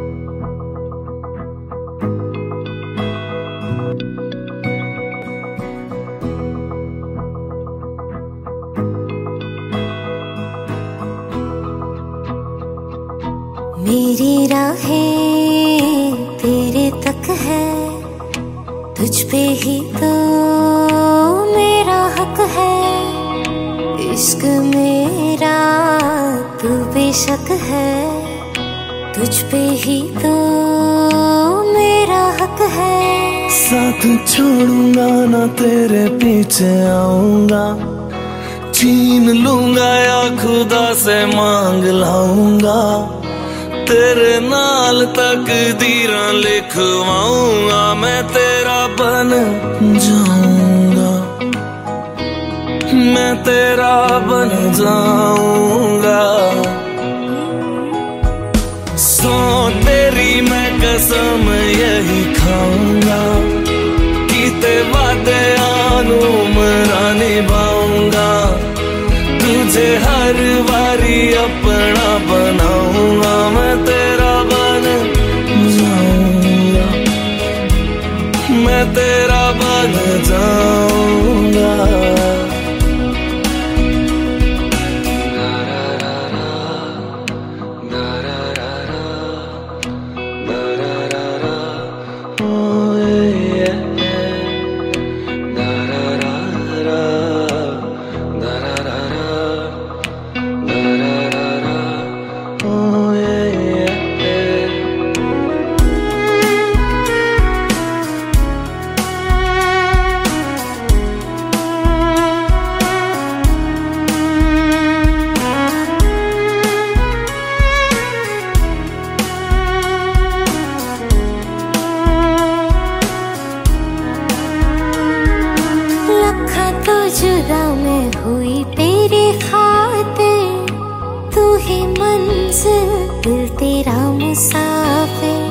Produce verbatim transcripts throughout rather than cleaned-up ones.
मेरी राहें तेरे तक है, तुझ पे ही तो मेरा हक है। इश्क मेरा तू बेशक है, तुझ पे ही तो मेरा हक है। साथ छोड़ूंगा ना तेरे पीछे आऊंगा, छीन लूंगा या खुदा से मांग लाऊंगा। तेरे नाल तकदीरां लिखवाऊंगा, मैं तेरा बन जाऊंगा, मैं तेरा बन जाऊंगा। सौ तेरी मैं कसम यही खाऊंगा, कीते वादे आनू मरा निभाऊंगा। तुझे हर बारी अपना बनाऊंगा, मैं तेरा बन जाऊंगा, मैं तेरा बन जाऊंगा। जुदा मैं हुई तेरे खातिर, तू ही मंजिल दिल तेरा मुसाफिर।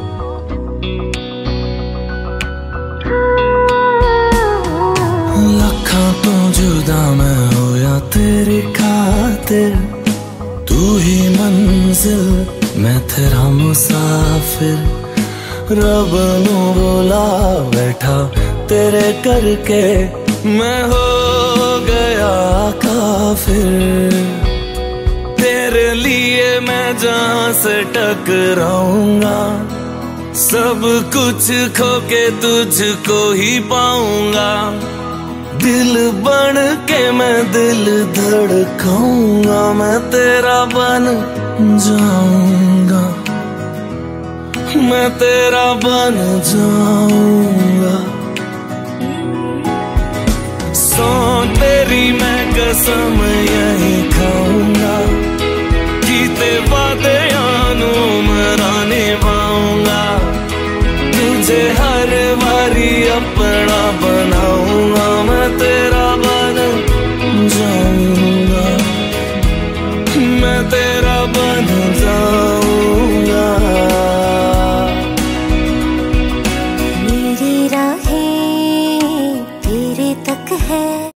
लखा तो जुदा मैं होया तेरी खातिर, तू ही मंजिल मैं तेरा मुसाफिर। रब नू बोला बैठा तेरे करके, मैं हो गया काफिर। तेरे लिए मैं जहां से टकराऊंगा, सब कुछ खो के तुझको ही पाऊंगा। दिल बन के मैं दिल धड़काऊंगा, मैं तेरा बन जाऊंगा, मैं तेरा बन जाऊंगा। सौ तेरी मैं कसम यही खाऊंगा, कीते वादे आनू मरा निभाऊंगा। तुझे हर बारी अपना बनाऊंगा, मैं तेरा